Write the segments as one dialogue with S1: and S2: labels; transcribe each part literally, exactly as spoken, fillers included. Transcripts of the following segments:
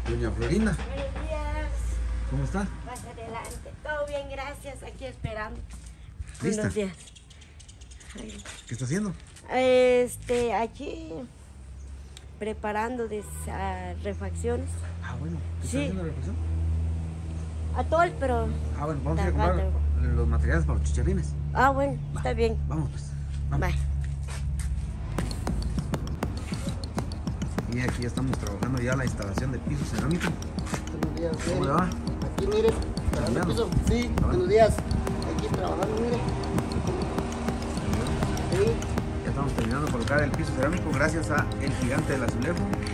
S1: Doña Florinda.
S2: Buenos días.
S1: ¿Cómo está?
S2: Más adelante. Todo bien, gracias. Aquí esperando.
S1: ¿Lista?
S2: Buenos días. Ay.
S1: ¿Qué está haciendo?
S2: Este, aquí preparando de uh, refacciones.
S1: Ah, bueno. ¿Qué
S2: Sí.
S1: está haciendo la reflexión?
S2: Atol, pero...
S1: Ah, bueno, vamos a ir a
S2: Está
S1: comprar
S2: falta.
S1: los materiales para los chicharrines.
S2: Ah, bueno,
S1: Va.
S2: está bien.
S1: Vamos, pues. Vamos.
S2: Bye.
S1: Y aquí ya estamos trabajando ya la instalación de piso cerámico.
S3: Buenos días,
S1: ¿Cómo
S3: mire.
S1: le va?
S3: Aquí, mire, trabajando
S1: ¿Terminando?
S3: piso. Sí,
S1: Ah,
S3: buenos días. Aquí trabajando, mire. Sí.
S1: Ya estamos terminando de colocar el piso cerámico gracias a el gigante del azulejo.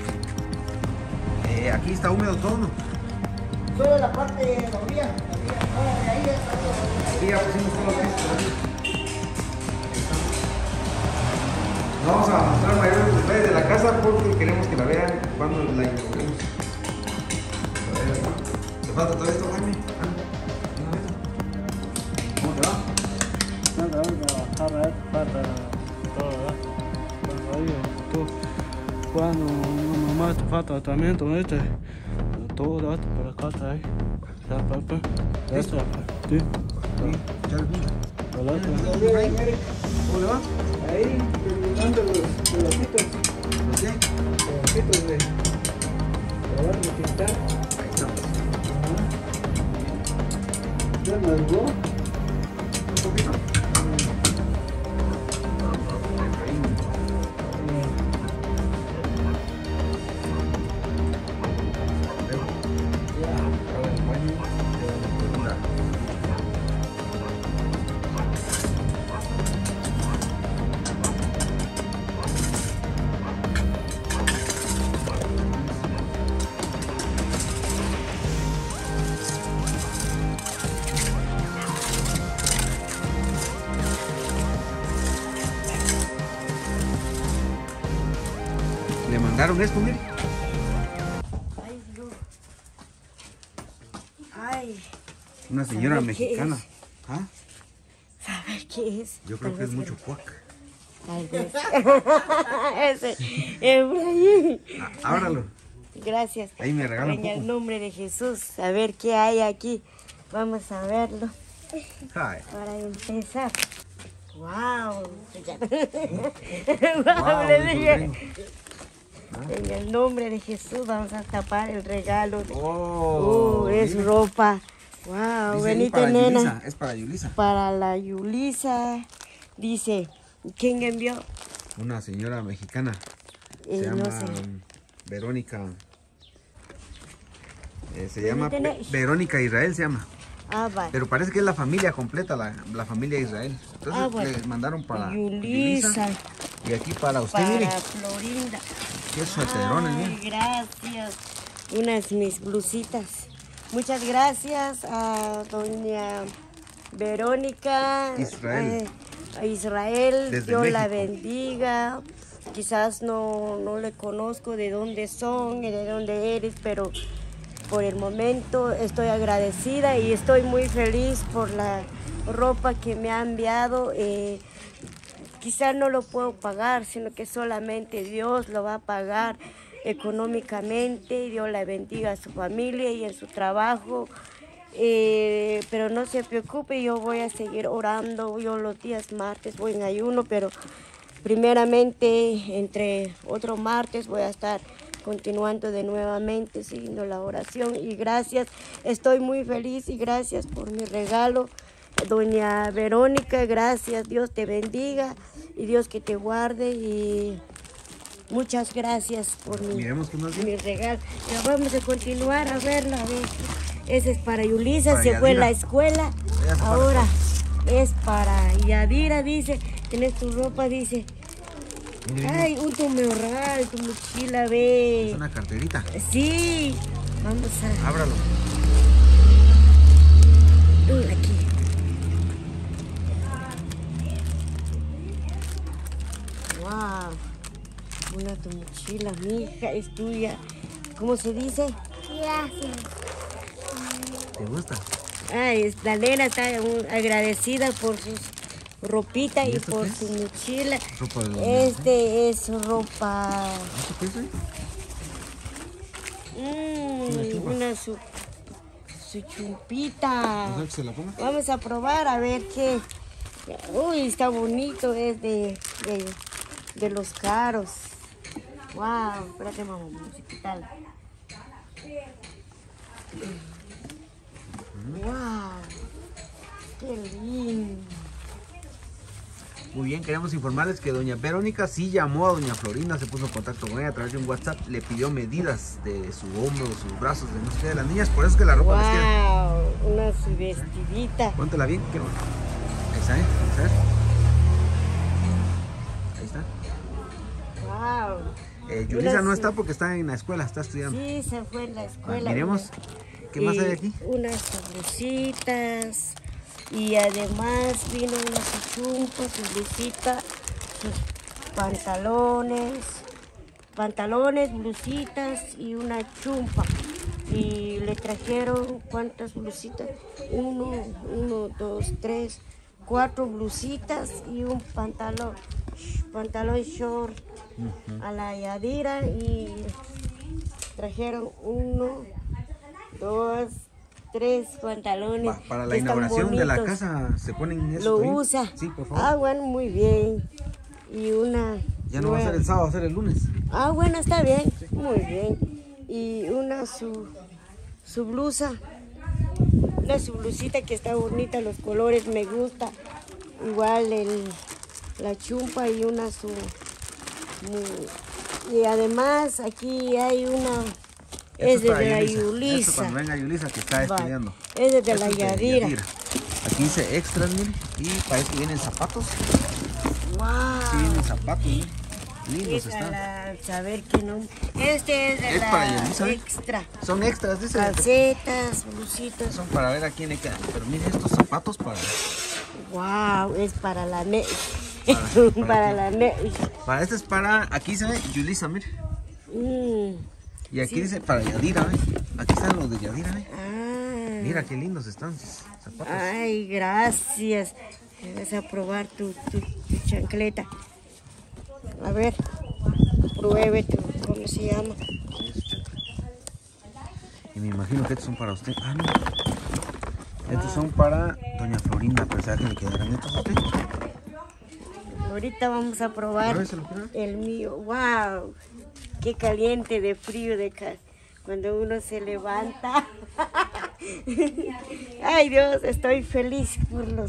S1: Eh, aquí está húmedo todo, ¿no?
S3: Solo la parte de la orilla. La orilla. Ah, de ahí es.
S1: Aquí ya pusimos todos los pisos cerámicos. No vamos a mostrar mayores detalles de la casa porque queremos que la vean cuando la inauguremos. ¿Te falta todo esto, Jaime? ¿Cómo te va?
S4: Nada, trabajar para todo, ¿verdad? Para ahí, todo. Cuando una mamá te falta tratamiento, este, todo dato para acá, trae. Ya, papá. Ya está, sí.
S1: Sí, ya le punta.
S4: Para acá.
S3: Mire, mire.
S1: ¿Cómo le va?
S3: Ahí, terminando los pedacitos.
S1: ¿Lo sé?
S3: Pedacitos de. Trabajar de pintar.
S1: Ahí estamos.
S3: Ya me ayudó.
S1: Un poquito. Le mandaron esto, mire.
S2: Ay, Dios. Ay,
S1: Una señora
S2: ¿Sabe qué
S1: mexicana.
S2: es?
S1: ¿Ah?
S2: ¿saber qué es?
S1: Yo creo
S2: Tal
S1: que es
S2: vez
S1: mucho cuac.
S2: Tal vez. Ese, Efraín.
S1: Ah, ábralo.
S2: Gracias.
S1: Ahí me regalan
S2: En el
S1: poco.
S2: nombre de Jesús, a ver qué hay aquí. Vamos a verlo
S1: Ay.
S2: para empezar. ¡Wow!
S1: Guau,
S2: Le
S1: dijo el
S2: dije,
S1: gringo.
S2: en el nombre de Jesús vamos a tapar el regalo. De...
S1: Oh,
S2: Uh, es
S1: mire.
S2: ropa. ¡Wow!
S1: Dice ahí
S2: Benita
S1: para
S2: nena.
S1: Yulisa, es para Yulisa.
S2: Para la Yulisa. Dice, ¿quién envió?
S1: Una señora mexicana.
S2: Eh,
S1: Se
S2: no
S1: llama
S2: sé.
S1: Verónica. Eh, se
S2: Benita
S1: llama Ve-
S2: nena.
S1: Verónica Israel, se llama.
S2: Ah, va.
S1: Pero parece que es la familia completa, la, la familia Israel. Entonces
S2: Ah, bueno.
S1: le mandaron para
S2: Yulisa.
S1: Y aquí para usted,
S2: Para
S1: mire.
S2: Florinda.
S1: Qué sueterones,
S2: Ay,
S1: mire.
S2: gracias. Unas mis blusitas. Muchas gracias a doña Verónica.
S1: Israel.
S2: eh, a Israel.
S1: Desde
S2: Dios la
S1: México.
S2: bendiga. Quizás no, no le conozco de dónde son y de dónde eres, pero por el momento estoy agradecida y estoy muy feliz por la ropa que me ha enviado. Eh, quizás no lo puedo pagar, sino que solamente Dios lo va a pagar económicamente. Dios la bendiga a su familia y en su trabajo. Eh, pero no se preocupe, yo voy a seguir orando. Yo los días martes voy en ayuno, pero primeramente entre otro martes voy a estar continuando de nuevamente, siguiendo la oración. Y gracias, estoy muy feliz y gracias por mi regalo. Doña Verónica, gracias, Dios te bendiga y Dios que te guarde y muchas gracias por mi,
S1: Miremos qué más viene.
S2: mi regalo. Ya vamos a continuar a verla, a ver. Ese es para Yulisa,
S1: Para
S2: se fue a
S1: Yadira.
S2: la escuela,
S1: Ella se fue a la
S2: ahora es para Yadira, dice, tienes tu ropa, dice.
S1: Mire, mire.
S2: Ay, un tu morral, tu mochila, ve.
S1: Es una carterita.
S2: Sí, vamos a...
S1: Ábralo.
S2: Uy, aquí. Wow, una tu mochila, mija, es tuya. ¿Cómo se dice?
S5: Gracias.
S1: ¿Te gusta?
S2: Ay, es- la nena está uh, agradecida por sus ropita
S1: ¿Y
S2: y,
S1: esto
S2: por
S1: qué es?
S2: su mochila.
S1: Ropa de los
S2: Este es ropa.
S1: ¿Esto qué es, eh?
S2: Mm, una su, su chumpita.
S1: ¿No que se la ponga?
S2: Vamos a probar a ver qué. Uy, está bonito, es de, de, de los caros. Wow, espérate, mamá, vamos a quitarla. Wow, qué lindo.
S1: Muy bien, queremos informarles que doña Verónica sí llamó a doña Florinda, se puso en contacto con ella a través de un WhatsApp, le pidió medidas de su hombro, sus brazos, de no sé qué, de las niñas, por eso es que la ropa
S2: Wow,
S1: les queda.
S2: una su vestidita.
S1: Póntela bien, quiero. Ahí está, ¿eh? Vamos a ver. Ahí está.
S2: Wow.
S1: Eh, Yulisa no
S2: Una
S1: está
S2: su-
S1: porque está en la escuela, está estudiando.
S2: Sí, se fue en la escuela.
S1: Miremos,
S2: Una-
S1: ¿qué más
S2: y
S1: hay aquí?
S2: Unas blusitas. Y además vino una su chumpa, su blusita, sus pantalones, pantalones, blusitas y una chumpa. Y le trajeron, ¿cuántas blusitas? Uno, uno, dos, tres, cuatro blusitas y un pantalón, pantalón short a la Yadira. Y trajeron uno, dos, tres pantalones.
S1: Pa- para la
S2: que están
S1: inauguración de la
S2: bonitos.
S1: casa se ponen eso.
S2: Lo
S1: ¿sí?
S2: usa.
S1: Sí, por favor.
S2: Ah, bueno, muy bien. Y una.
S1: Ya no va a ser
S2: nueva.
S1: el sábado, va a ser el lunes.
S2: Ah, bueno, está bien. Muy bien. Y una su, su blusa. Una su blusita que está bonita, los colores me gusta. Igual el, la chumpa y una su. muy- y además aquí hay una. Es
S1: Esto
S2: de
S1: para
S2: la
S1: Yulisa. Esto
S2: Yulisa.
S1: cuando venga Yulisa que está
S2: Va.
S1: estudiando.
S2: Es de
S1: Esto
S2: la
S1: es de
S2: Yadira.
S1: Aquí dice extras, miren. Y parece que vienen zapatos.
S2: Wow.
S1: Sí, vienen zapatos, miren. Lindos
S2: Es
S1: están.
S2: para saber que no. Este es de
S1: Es
S2: la
S1: para Yulisa, ¿eh?
S2: extra.
S1: Son extras, dice.
S2: Calcetas, blusitas.
S1: Son para ver a quién le quedan. Pero miren estos zapatos para,
S2: Wow, es para la ne.
S1: Para-
S2: Para,
S1: ¿para qué?
S2: la ne.
S1: para este es para, aquí se ve Yulisa, mire.
S2: Mm.
S1: Y aquí
S2: Sí.
S1: dice para Yadira, ¿ve? Aquí están los de Yadira, ¿ve?
S2: Ah.
S1: Mira qué lindos están sus zapatos.
S2: Ay, gracias. Vas a probar tu, tu, tu chancleta. A ver, pruebe tu, ¿cómo se llama?
S1: Y me imagino que estos son para usted. Ah, no. Estos son para doña Florinda, pero ¿sabe que le quedarán estos a usted?
S2: Ahorita vamos a probar
S1: Pruébeselo, pruebe.
S2: el mío. Wow, qué caliente de frío de ca- cuando uno se levanta. Ay Dios, estoy feliz por los.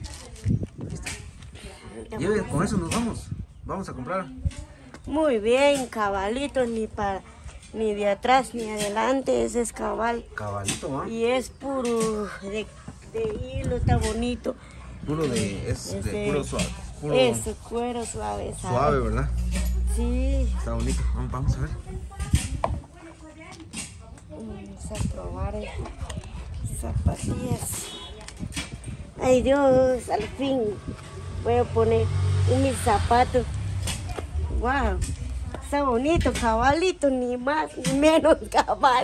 S1: Lleve, con eso nos vamos. Vamos a comprar.
S2: Muy bien, cabalito, ni para ni de atrás ni adelante, ese es cabal.
S1: Cabalito, ¿va?
S2: Y es puro de, de hilo, está bonito.
S1: Puro de, es de
S2: Ese-
S1: puro suave. Puro
S2: Ese cuero suave, ¿sabe?
S1: suave, ¿verdad?
S2: Sí.
S1: Está bonito. Vamos, vamos a ver.
S2: Vamos a probar el- zapatillas. Ay Dios, al fin voy a poner en mis zapatos. Wow, está bonito, cabalito, ni más ni menos cabal.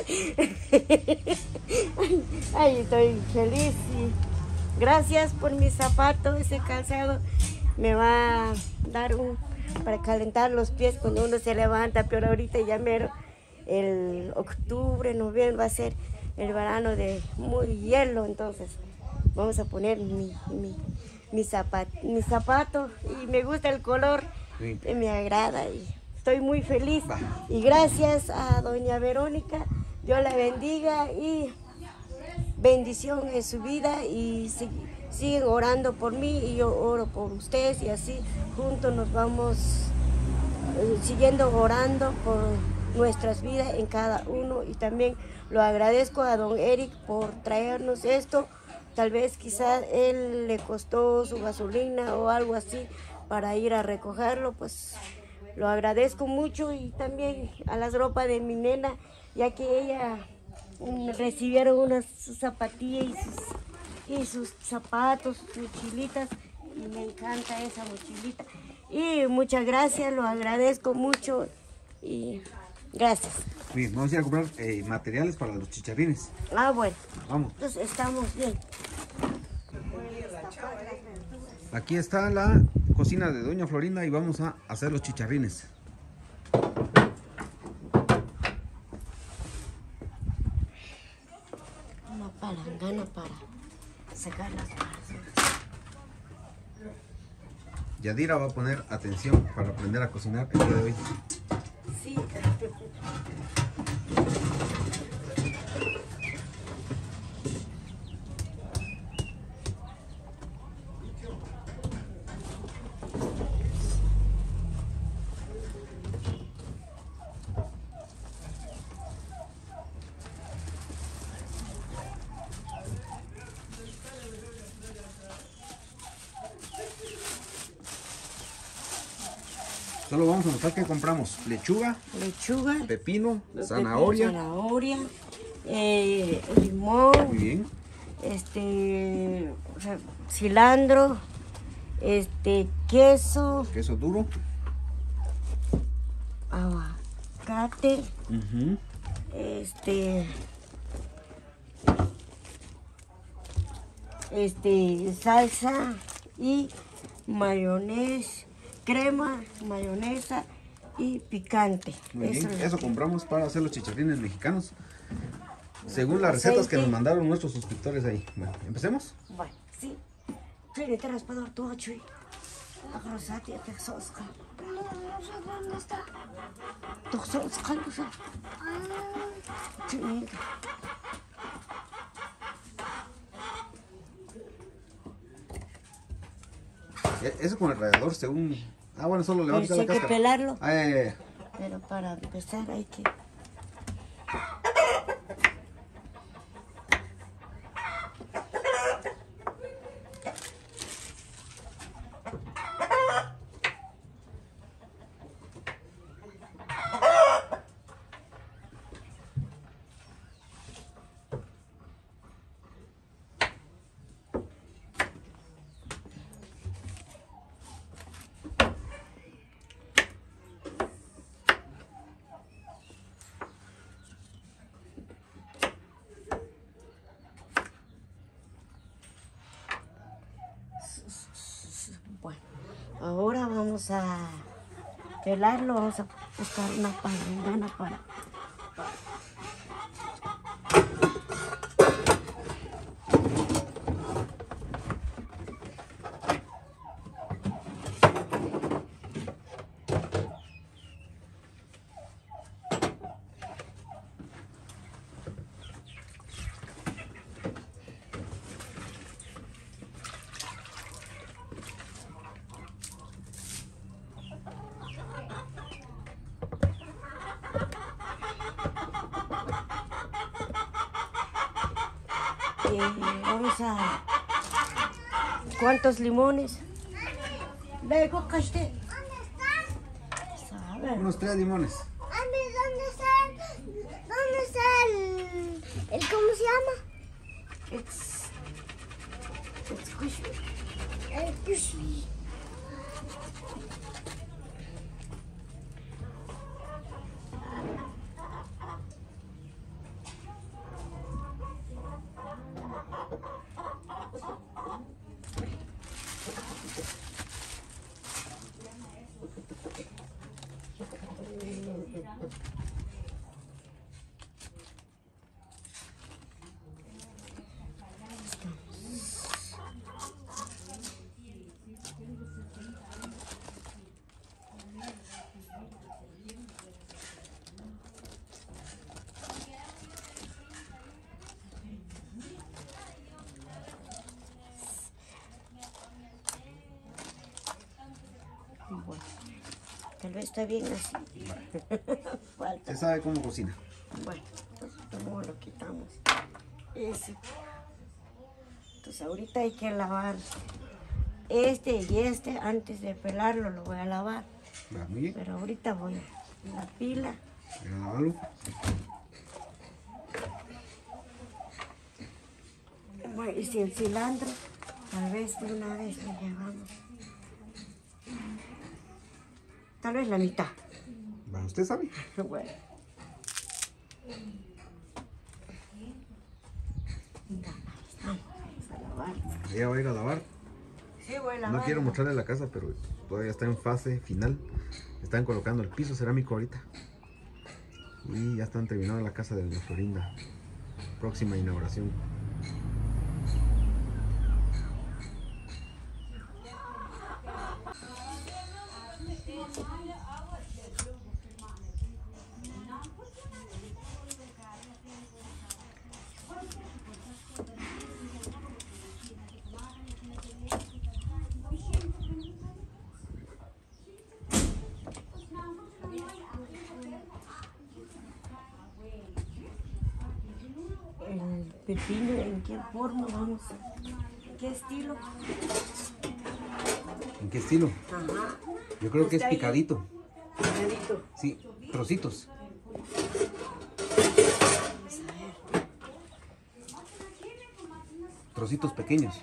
S2: Ay, estoy feliz y gracias por mis zapatos, ese calzado me va a dar un para calentar los pies cuando uno se levanta, pero ahorita ya mero el octubre, noviembre va a ser el verano de muy hielo, entonces vamos a poner mi, mi, mi, zapat, mi zapato y me gusta el color,
S1: Sí.
S2: eh, me agrada y estoy muy feliz.
S1: Va.
S2: Y gracias a doña Verónica, Dios la bendiga y bendición en su vida y si- siguen orando por mí y yo oro por ustedes y así juntos nos vamos eh, siguiendo orando por nuestras vidas en cada uno y también lo agradezco a don Eric por traernos esto. Tal vez quizás él le costó su gasolina o algo así para ir a recogerlo, pues lo agradezco mucho y también a las ropas de mi nena, ya que ella mm, recibieron unas sus zapatillas y sus, y sus zapatos, sus mochilitas y me encanta esa mochilita. Y muchas gracias, lo agradezco mucho y gracias.
S1: Bien, vamos a ir a comprar eh, materiales para los chicharrines.
S2: Ah, bueno,
S1: Vamos.
S2: entonces estamos bien.
S1: Aquí está la cocina de doña Florinda y vamos a hacer los chicharrines.
S2: palangana para sacar las personas.
S1: Yadira va a poner atención para aprender a cocinar el día de hoy.
S2: Sí.
S1: Solo vamos a notar que compramos lechuga,
S2: Lechuga,
S1: pepino,
S2: pepino,
S1: zanahoria.
S2: zanahoria, eh, limón,
S1: Muy bien.
S2: este, o sea, cilantro, este, queso,
S1: Queso duro.
S2: aguacate,
S1: Uh-huh.
S2: este, este, salsa y mayonesa, crema, mayonesa y picante.
S1: Muy bien.
S2: es lo
S1: Eso
S2: que-
S1: compramos para hacer los chicharrines mexicanos. Según las
S2: Aceite.
S1: recetas que nos mandaron nuestros suscriptores ahí. Bueno, empecemos.
S2: Bueno, sí. Chui, te raspador todo, chui. Agrosati, te sosca.
S5: ¿Dónde está?
S2: Tu sosca, no sé. Chui.
S1: E- Eso con el rallador, según. Ah, bueno, solo le va a
S2: Pero
S1: quitar
S2: sí
S1: la
S2: hay que
S1: cáscara.
S2: pelarlo.
S1: Ah, ya, ya, ya.
S2: Pero para empezar hay que... Bueno, ahora vamos a pelarlo, vamos a buscar una palangana para... Eh, vamos a... ¿Cuántos limones? Luego, caché. A ver.
S1: Unos tres limones.
S5: ¿Dónde, dónde está? ¿Dónde está el, el cómo se llama?
S2: It's... It's squishy.
S5: El cushy.
S2: Bueno, tal vez está bien así. Falta.
S1: Usted sabe cómo cocina.
S2: Bueno, entonces ¿cómo lo quitamos? Ese. Entonces ahorita hay que lavar este y este antes de pelarlo, lo voy a lavar.
S1: Va, muy bien.
S2: Pero ahorita voy a la pila.
S1: Voy a lavarlo.
S2: Bueno, y si el cilantro, tal vez de una vez lo llevamos. Tal vez la mitad.
S1: Va, usted sabe.
S2: Bueno. Vamos a lavar.
S1: Ella va a ir a lavar.
S2: Sí, voy a lavar.
S1: No quiero mostrarle la casa, pero todavía está en fase final. Están colocando el piso cerámico ahorita. Y ya están terminando la casa de doña Florinda. Próxima inauguración.
S2: El pepino, ¿en qué forma vamos? ¿Qué estilo?
S1: ¿En qué estilo?
S2: Ajá.
S1: Yo creo que es
S2: Está ahí.
S1: picadito.
S2: Picadito.
S1: Sí, trocitos. Trocitos pequeños.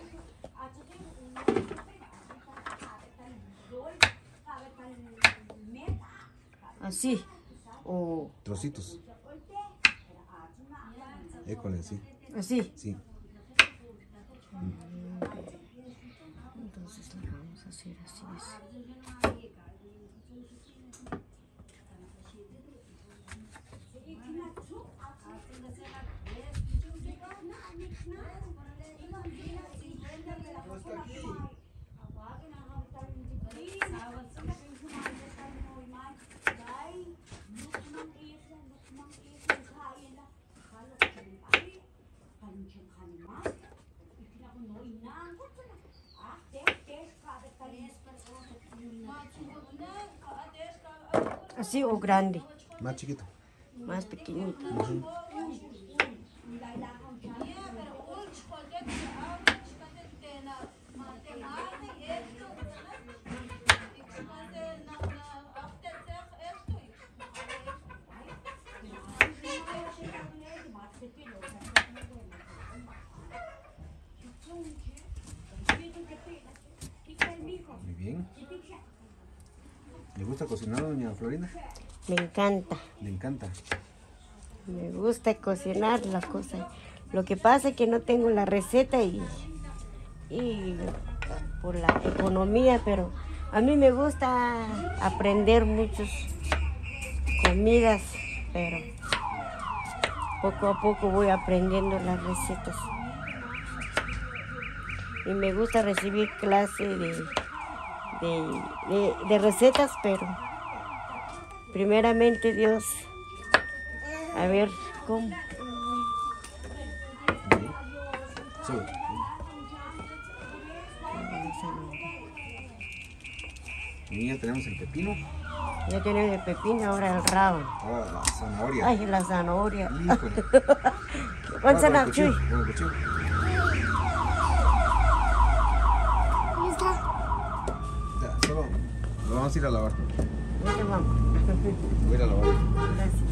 S2: Así. O
S1: Trocitos. École, sí.
S2: así.
S1: Sí.
S2: Entonces le vamos a hacer así. Así o grande,
S1: Más chiquito.
S2: más pequeñito.
S1: Ujú. Muy bien. ¿Le gusta cocinar, doña Florinda?
S2: Me encanta,
S1: Le encanta.
S2: me gusta cocinar las cosas. Lo que pasa es que no tengo la receta y, y por la economía, pero a mí me gusta aprender muchas comidas, pero poco a poco voy aprendiendo las recetas. Y me gusta recibir clases de, de, de, de recetas, pero primeramente Dios, a ver cómo.
S1: Bien. Sí. Y ya tenemos el pepino.
S2: Ya tenemos el pepino, ahora el rábano.
S1: Ahora la zanahoria.
S2: Ay, la zanahoria.
S1: Híjole.
S2: ¿Cuál
S1: Ah,
S2: zanahoria?
S1: con el cuchillo,
S2: Chuy.
S1: con el cuchillo. Ya, solo lo vamos a ir a lavar.
S2: ¿Dónde vamos?
S1: Voy a ir a lavar.
S2: Gracias.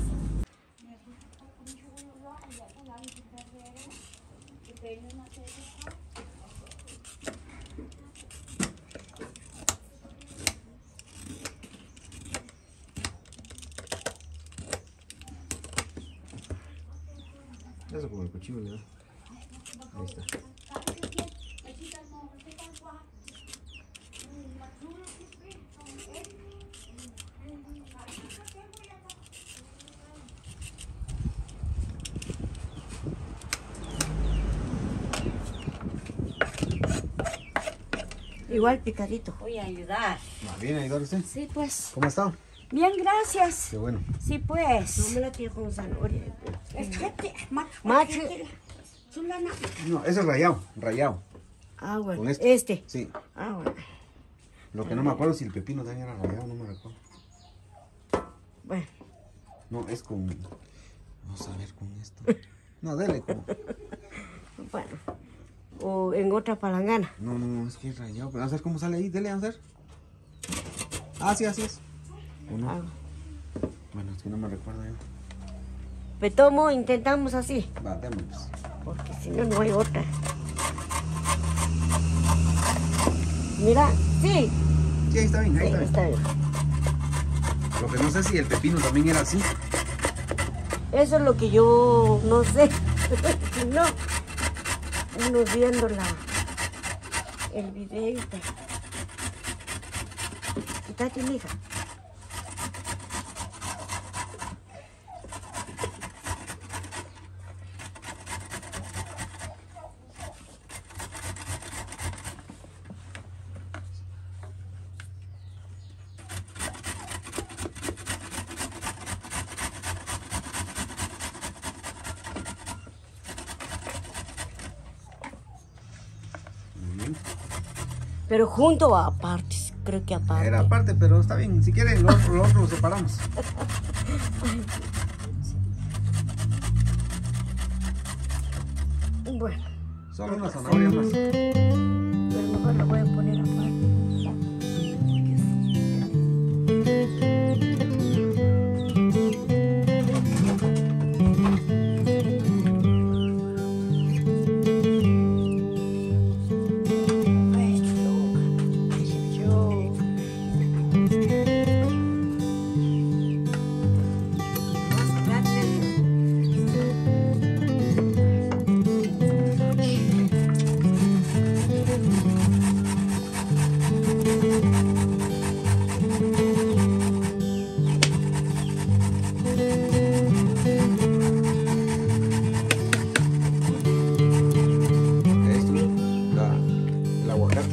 S1: Eso con el cuchillo le da. Ahí está.
S2: Igual picadito.
S6: Voy a ayudar.
S1: ¿Va bien a ayudar usted?
S6: Sí, pues.
S1: ¿Cómo ha estado?
S6: Bien, gracias.
S1: Qué bueno.
S6: Sí,
S2: No
S6: pues.
S2: me la tiro con zanahoria.
S6: Este, ma-
S2: Mache.
S6: Zulana.
S1: No, eso es rayado, rayado.
S2: Ah, bueno.
S1: Con este.
S2: Este.
S1: Sí.
S2: Ah, bueno.
S1: Lo que no me acuerdo si el pepino también era rayado, no me recuerdo.
S2: Bueno.
S1: No, es con... Vamos a ver con esto. No, dele como...
S2: Bueno. O en otra palangana.
S1: No, no, no, es que es rayado. Pero a ver cómo sale ahí, dele a ver. Ah, sí, así es. ¿O no?
S2: Ah.
S1: Bueno, es que no me recuerdo yo.
S2: Petomo, intentamos así.
S1: Va, démosle pues.
S2: Porque si no, no hay otra. Mira, sí.
S1: Sí, ahí está bien, ahí
S2: Sí,
S1: está bien.
S2: está bien.
S1: Lo que no sé si el pepino también era así.
S2: Eso es lo que yo no sé. Si no, uno viendo la, el video. Quítate, mija. Pero junto o aparte, creo que aparte.
S1: Era aparte, pero está bien. Si quieren, lo otro lo, otro lo separamos.
S2: Bueno,
S1: Solo una zanahoria más.
S2: pero mejor lo voy a poner aparte.
S1: Esto, la, el aguacate.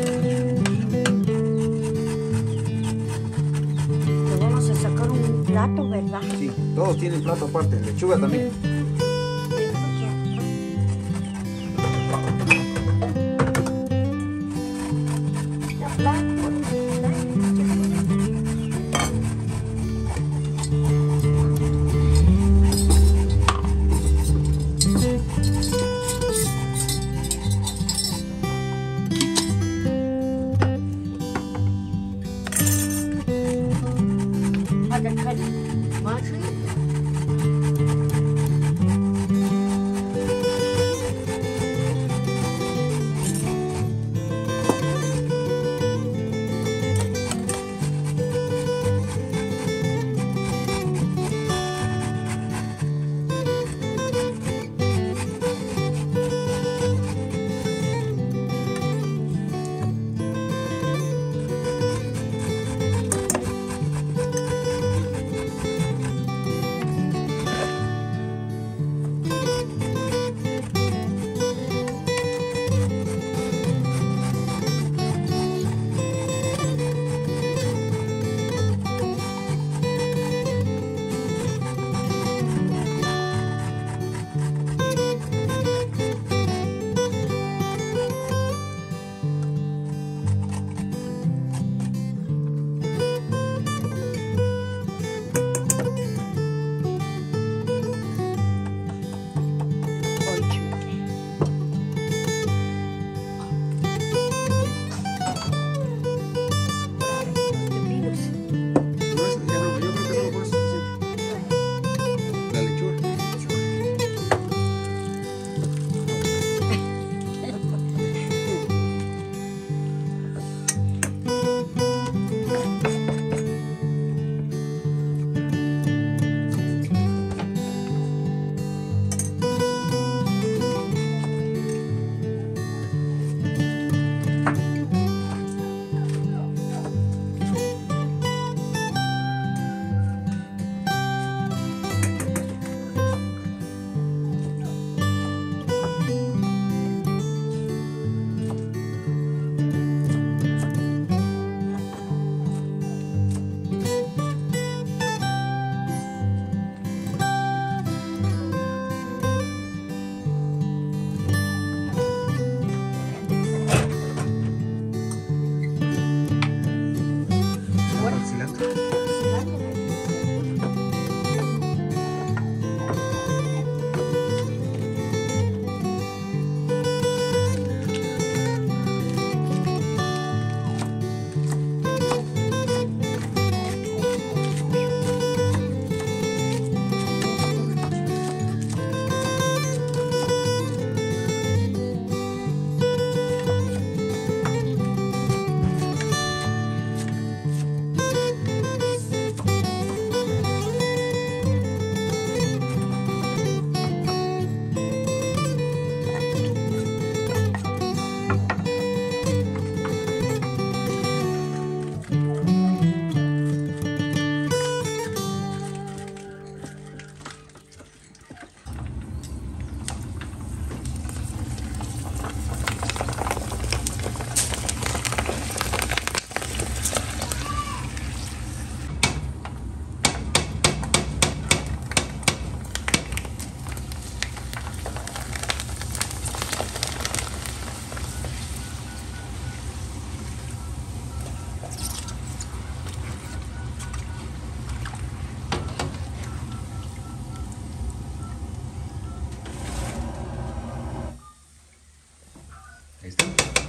S6: Le vamos a sacar un plato, ¿verdad?
S1: Sí, todos tienen plato aparte. Lechuga también. No, eso ya no, yo creo que solo con eso es suficiente. La lechuga. El cilantro.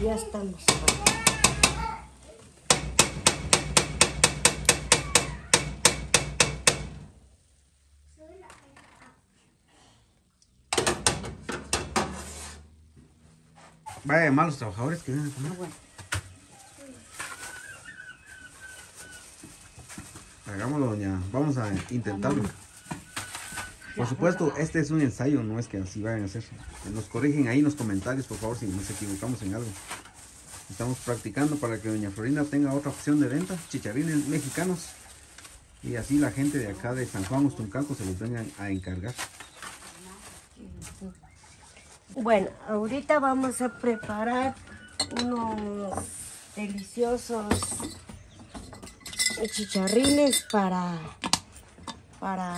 S2: Ya estamos.
S1: Vaya malos trabajadores que vienen a comer.
S6: Bueno,
S1: Hagámoslo, doña. Vamos a intentarlo. Por supuesto, este es un ensayo, no es que así vayan a hacer. Nos corrigen ahí en los comentarios, por favor, si nos equivocamos en algo. Estamos practicando para que doña Florinda tenga otra opción de venta, chicharrines mexicanos. Y así la gente de acá de San Juan Ostuncalco se los vengan a encargar.
S2: Bueno, ahorita vamos a preparar unos deliciosos chicharrines para, para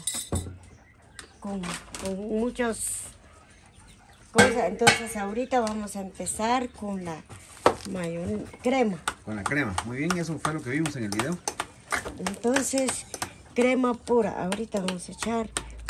S2: con, con muchas cosas. Entonces ahorita vamos a empezar con la mayonesa, crema.
S1: Con la crema. Muy bien, eso fue lo que vimos en el video.
S2: Entonces, crema pura. Ahorita vamos a echar.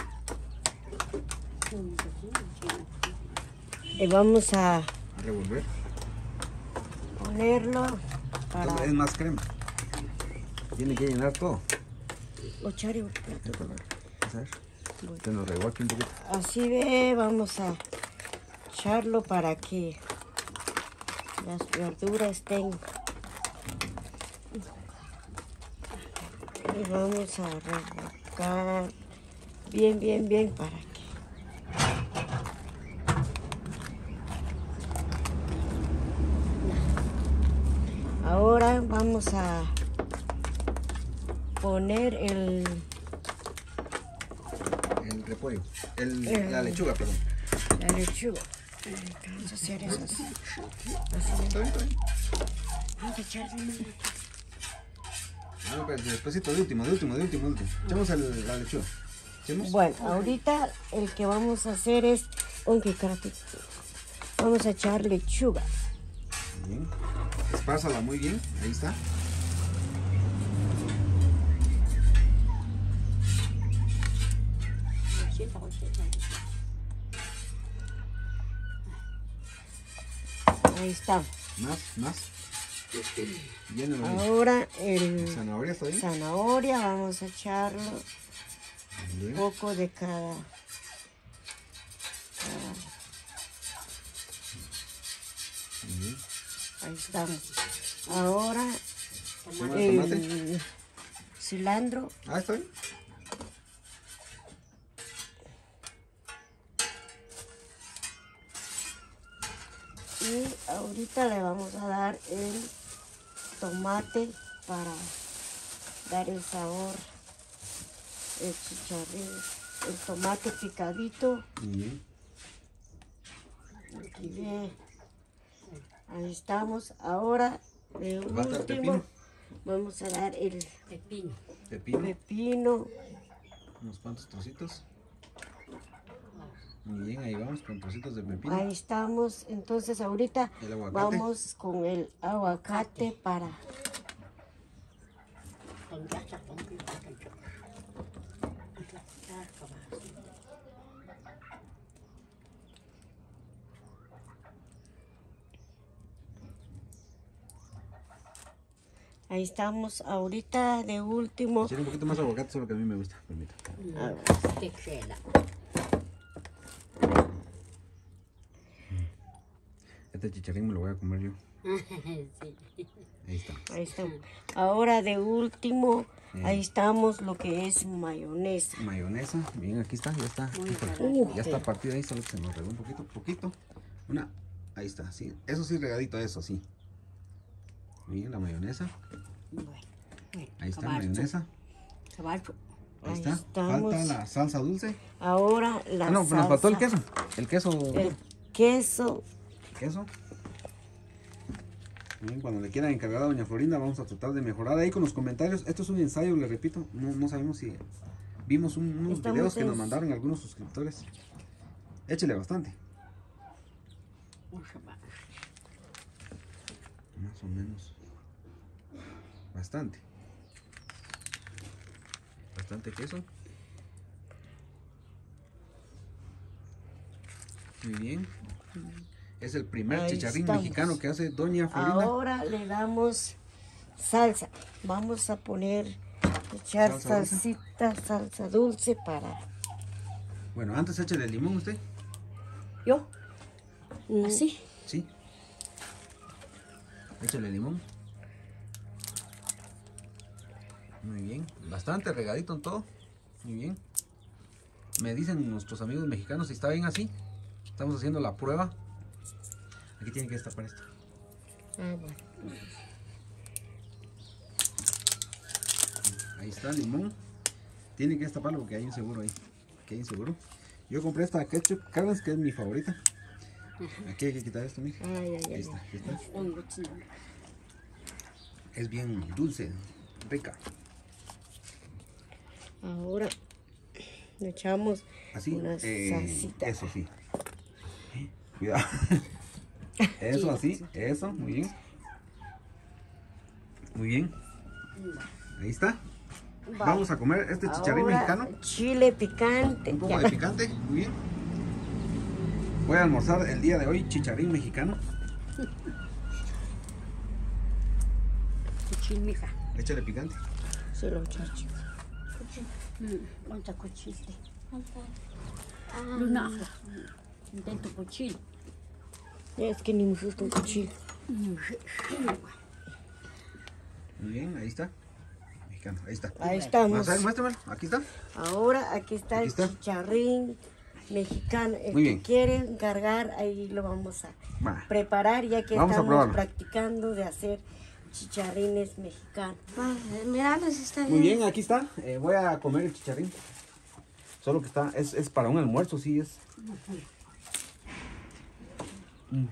S2: Y vamos a
S1: A revolver.
S2: ponerlo para
S1: Es más crema. Tiene que llenar todo.
S2: echar y un plato.
S1: Vamos a ver. Te lo regó aquí un poquito.
S2: Así ve, vamos a echarlo para que las verduras estén. Y vamos a revolcar bien, bien, bien para que. Ahora vamos a poner el,
S1: El repollo. El,
S2: El-
S1: la lechuga, perdón.
S2: la lechuga. Vamos a hacer eso así.
S1: Está bien, está bien.
S2: Vamos a echarle.
S1: No, pero despacito, de último, de último, de último, de último. Echamos el- la lechuga. ¿Echemos?
S2: Bueno, ahorita el que vamos a hacer es un picante. Vamos a echar lechuga.
S1: Bien. Espárzala muy bien. Ahí está.
S2: Ahí está.
S1: Más, más. Llénalo bien.
S2: Ahora el
S1: Zanahoria está bien.
S2: zanahoria, vamos a echarlo un
S1: Bien.
S2: poco de cada.
S1: Bien.
S2: Ahí estamos. Ahora
S1: Echamos el tomate.
S2: el cilantro.
S1: Ah, está bien.
S2: Y ahorita le vamos a dar el tomate para dar el sabor, el chicharrín, el tomate picadito.
S1: Muy bien.
S2: Aquí ve. Ahí estamos. Ahora, de
S1: Falta el
S2: último,
S1: pepino.
S2: vamos a dar el
S6: pepino.
S1: Pepino.
S2: pepino.
S1: Unos cuantos trocitos. Muy bien, ahí vamos con trocitos de pepino.
S2: Ahí estamos. Entonces ahorita
S1: El aguacate.
S2: vamos con el aguacate para.
S6: Con grasa, con grasa, con grasa.
S2: Ahí estamos ahorita de último.
S1: Quiero un poquito más de aguacate, solo que a mí me gusta. Permítame.
S2: Ah,
S6: Qué chela.
S1: Este chicharrín me lo voy a comer yo.
S6: Sí.
S1: Ahí está.
S2: Ahí estamos. Ahora de último, ahí estamos lo que es mayonesa.
S1: Mayonesa. Bien, aquí está. Ya está.
S6: Muy
S1: Híjole,
S2: caliente.
S1: ya está partida ahí, solo que se nos regó un poquito. Poquito. Una. Ahí está. Sí. Eso sí, regadito, eso sí. Bien, la mayonesa.
S6: Bueno, bueno,
S1: Ahí está,
S6: caballo,
S1: mayonesa.
S6: caballo.
S1: Ahí
S2: Ahí
S1: está.
S2: estamos.
S1: Falta la salsa dulce.
S2: Ahora la
S1: Ah, no, pero nos faltó el
S2: salsa,
S1: queso. El queso.
S2: El queso.
S1: queso. Bien, cuando le quieran encargar a doña Florinda, vamos a tratar de mejorar ahí con los comentarios. Esto es un ensayo, le repito. No, no sabemos si vimos un- unos
S2: Estamos
S1: videos que
S2: en-
S1: nos mandaron algunos suscriptores. Échele bastante.
S6: Mucho más.
S1: Más o menos. Bastante. Bastante queso. Muy bien. Es el primer
S2: Ahí
S1: chicharrín
S2: estamos.
S1: mexicano que hace doña Florinda.
S2: Ahora le damos salsa. Vamos a poner, echar
S1: Salsa dulce.
S2: salsita, salsa dulce para...
S1: Bueno, antes échale limón usted.
S6: ¿Yo?
S2: Mm,
S6: ¿Así?
S1: Sí. Échale limón. Muy bien. Bastante regadito en todo. Muy bien. Me dicen nuestros amigos mexicanos si está bien así. Estamos haciendo la prueba. Aquí tiene que destapar esto.
S2: Ah, bueno.
S1: Ahí está el limón. Tiene que destaparlo porque hay un seguro ahí. Aquí hay un seguro. Yo compré esta ketchup Carnes, que es mi favorita. Aquí hay que quitar esto, mija.
S2: Ay, ay,
S1: Ahí
S2: ay.
S1: está, aquí está.
S6: Pongo chino.
S1: Es bien dulce, rica.
S2: Ahora le echamos
S1: Así,
S2: una
S1: eh,
S2: salsita.
S1: eso sí. Cuidado. Eso así, eso, muy bien. Muy bien. Ahí está.
S2: Va.
S1: Vamos a comer este chicharrín
S2: Ahora,
S1: mexicano.
S2: chile picante.
S1: Un poco
S2: ya.
S1: de picante, muy bien. Voy a almorzar el día de hoy chicharrín mexicano.
S6: Cuchín, mija.
S1: Échale picante.
S2: Sí, lo chacho.
S6: Mm, ¿Cuánta cuchín? Luna. Dentro cuchín.
S2: Es que ni me gusta un cuchillo.
S1: Muy bien, ahí está. Mexicano, ahí está.
S2: Ahí estamos.
S1: Vamos a ver, muéstramelo. Aquí está.
S2: Ahora aquí está
S1: Aquí
S2: el
S1: está.
S2: chicharrín mexicano. El
S1: Muy
S2: que
S1: bien.
S2: quiere encargar, ahí lo vamos a
S1: Va.
S2: preparar, ya que
S1: Vamos a
S2: estamos
S1: probarlo.
S2: practicando de hacer chicharrines mexicanos.
S5: Mira, nos está
S1: Muy bien, aquí está. Eh, voy a comer el chicharrín. Solo que está, es, es para un almuerzo, sí es. Mm.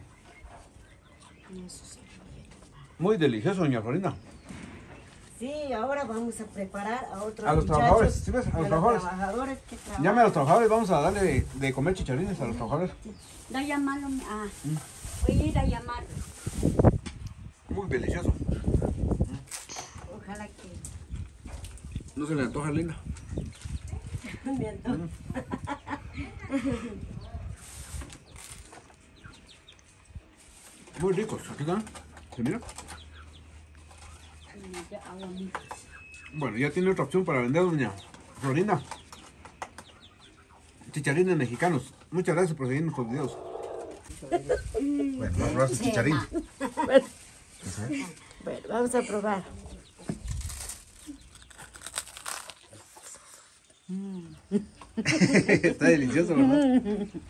S1: Muy delicioso, doña Florinda.
S2: Sí, ahora vamos a preparar a otros
S1: A los
S2: muchachos,
S1: trabajadores, ¿sí ves? A los trabajadores.
S2: trabajadores que trabajan.
S1: Llame a los trabajadores, vamos a darle de, de comer chicharrines a los trabajadores.
S6: Da a llamarlo. Ah, voy a ir a llamarlo.
S1: Muy delicioso.
S2: Ojalá que
S1: No se le antoja, linda.
S2: me antoje.
S1: Muy ricos, aquí están. ¿Se mira?
S6: Ya hago mi.
S1: Bueno, ya tiene otra opción para vender, doña Florinda. Chicharrines mexicanos. Muchas gracias por seguir nuestros videos. Bueno, vamos a probar su chicharín.
S2: Bueno, bueno, vamos a probar.
S1: Está delicioso, ¿verdad?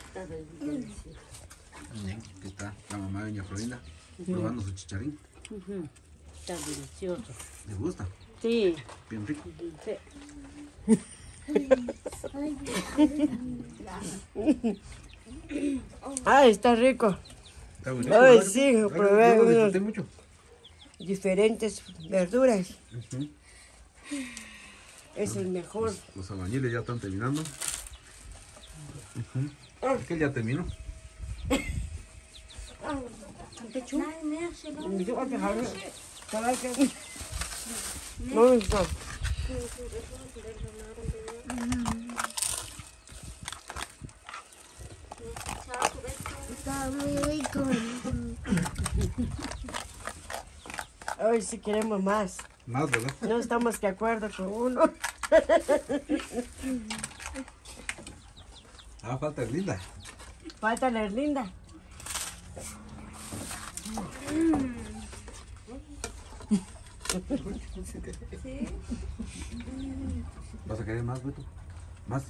S1: Bien, aquí está la mamá de doña Florinda probando su chicharín.
S6: Está delicioso.
S1: ¿Le gusta?
S6: Sí.
S1: Bien rico.
S6: Sí.
S2: Ay, está rico.
S1: Está muy rico.
S2: Ay,
S1: ¿verdad?
S2: sí,
S1: Yo-
S2: probé
S1: yo lo
S2: unos.
S1: disfruté mucho.
S2: Diferentes verduras.
S1: Ujú.
S2: Es el mejor.
S1: Los albañiles ya están terminando. Ujú. Aquel ya terminó.
S2: No, no.
S5: Está muy rico.
S2: Hoy sí queremos más.
S1: Más, ¿verdad?
S2: No estamos de acuerdo con uno.
S1: Ah, falta es linda.
S2: Falta la linda.
S1: ¿Vas a querer más, Beto? ¿Más?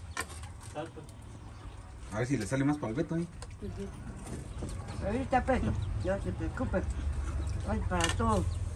S1: A ver si le sale más para el Beto ahí.
S2: Ahorita, pero no se preocupe. Hay para todo.